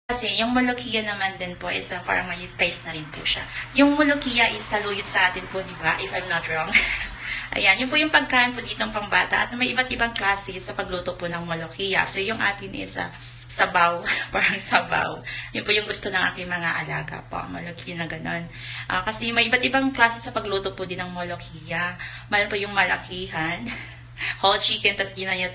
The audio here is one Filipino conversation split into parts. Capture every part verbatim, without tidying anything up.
Kasi yung Molokhia naman din po is uh, parang may taste na rin po siya. Yung Molokhia is saluyot sa atin po, di ba? If I'm not wrong. Ayan, yun po yung pagkain po dito ng pambata. At may iba't ibang klase sa pagluto po ng Molokhia. So yung atin is uh, sabaw, parang sabaw. Yun po yung gusto ng aking mga alaga po, Molokhia na ganon. Uh, kasi may iba't ibang klase sa pagluto po din ng Molokhia. Mayroon po yung malakihan, whole chicken, tas ginayat.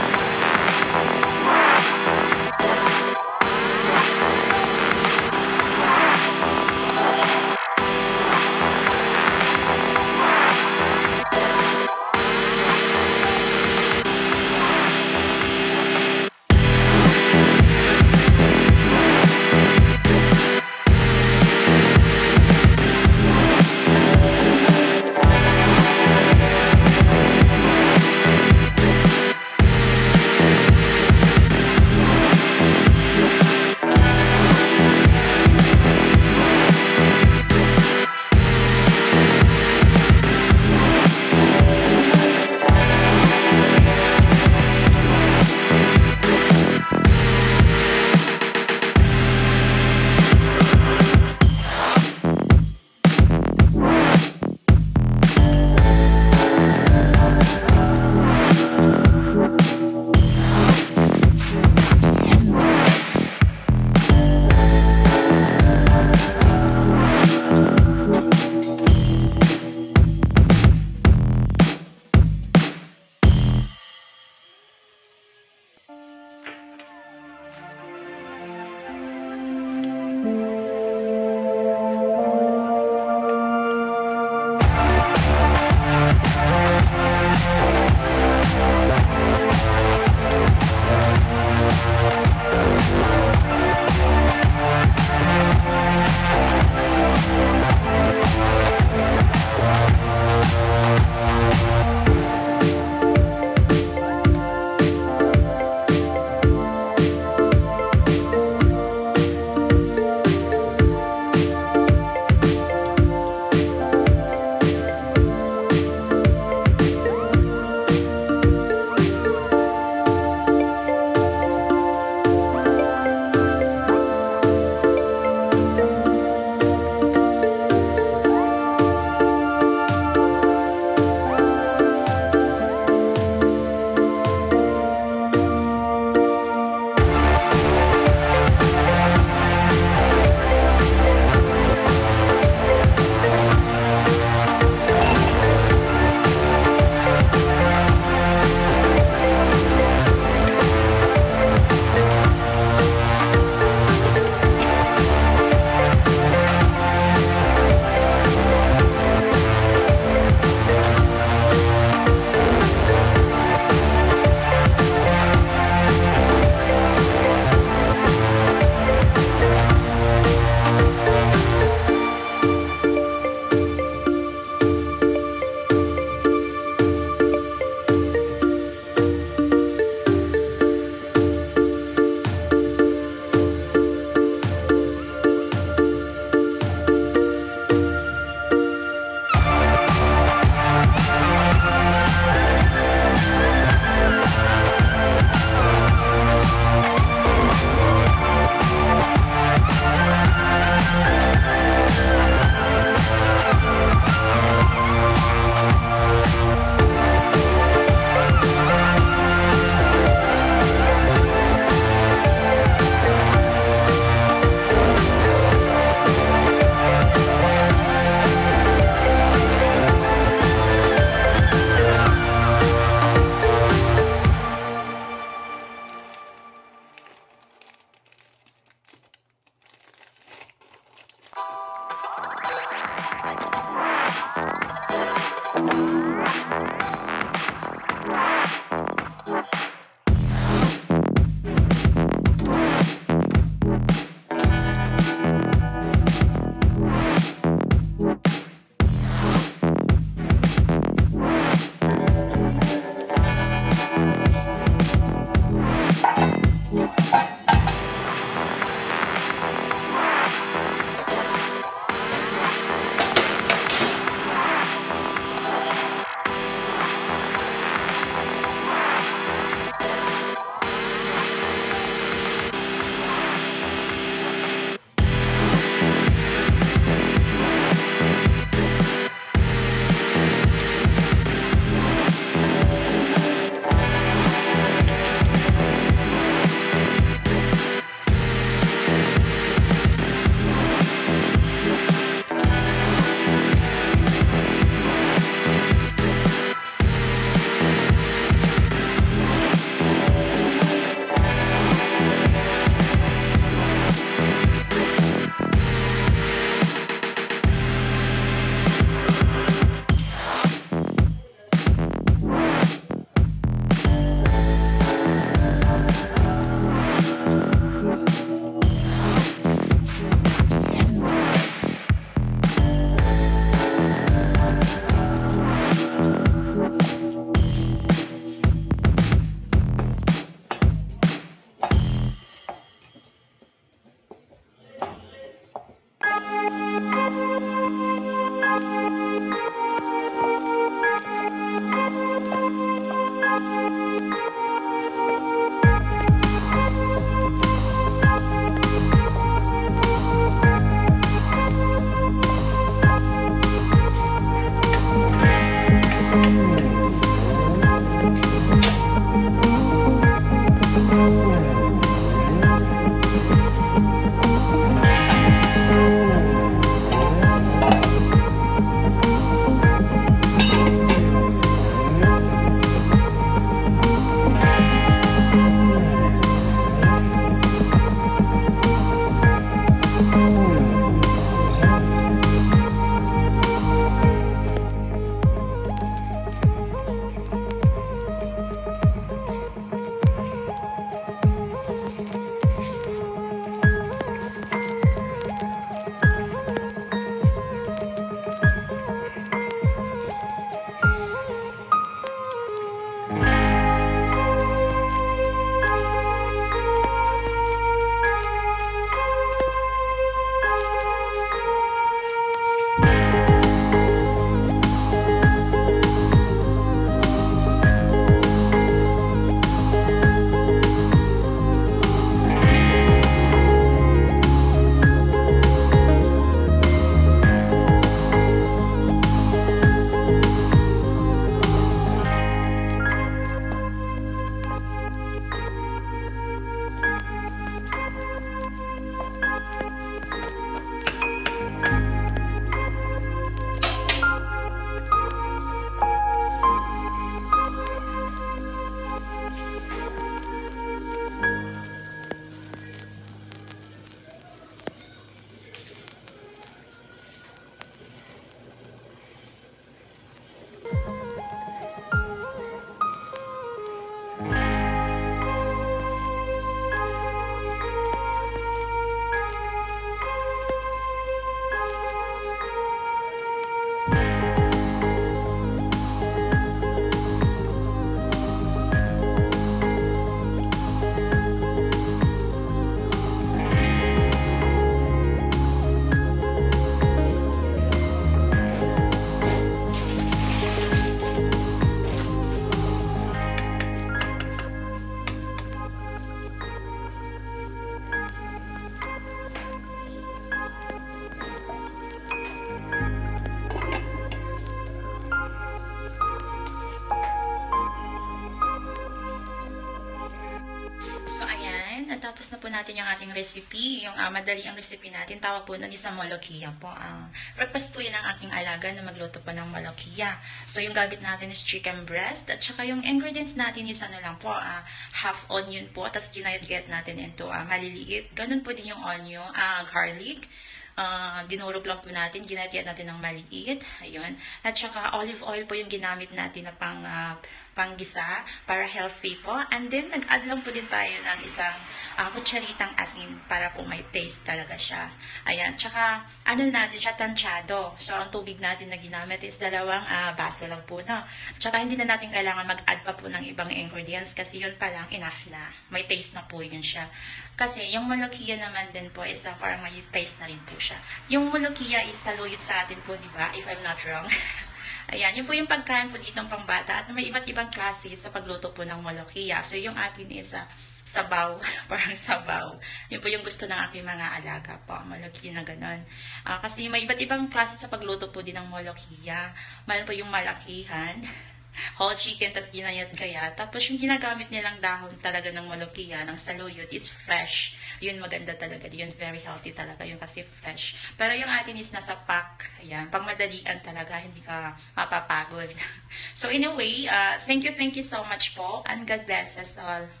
natin yung ating recipe, yung uh, madali ang recipe natin. Tawag po nun isa molokia po. Uh, request po yun ng aking alaga na magluto po ng molokia. So, yung gamit natin is chicken breast. At saka yung ingredients natin is ano lang po, uh, half onion po. Tapos ginayat natin into uh, maliliit. Ganun po din yung onion, uh, garlic. Uh, dinurog lang po natin, ginatian natin ng maliit. Ayun. At saka olive oil po yung ginamit natin na pang uh, panggisa para healthy po. And then, nag-add lang po din tayo ng isang uh, kutsaritang asin para po may taste talaga siya. Ayan. Tsaka, ano natin siya, tansyado. So, ang tubig natin na ginamit is dalawang uh, baso lang po, no? Tsaka, hindi na natin kailangan mag-add pa po ng ibang ingredients kasi yun pa lang enough na. May taste na po yun siya. Kasi, yung molokia naman din po is uh, parang may taste na rin po siya. Yung molokia is saluyot sa atin po, di ba? If I'm not wrong. Ayan, yun po yung pagkain po ditong pangbata at may iba't ibang klase sa pagluto po ng molokia. So, yung atin is uh, sabaw, parang sabaw. Yun po yung gusto ng aking mga alaga po, molokia na gano'n. Uh, kasi may iba't ibang klase sa pagluto po din ng molokia. Meron po yung malakihan, whole chicken, tas ginayat kaya. Tapos yung ginagamit nilang dahon talaga ng molokia, ng saluyot, is fresh. Yun maganda talaga. Yun very healthy talaga. Yun kasi fresh. Pero yung atin is nasa pack. Ayan. Pang madalian talaga. Hindi ka mapapagod. So in a way, uh, thank you, thank you so much po. And God bless us all.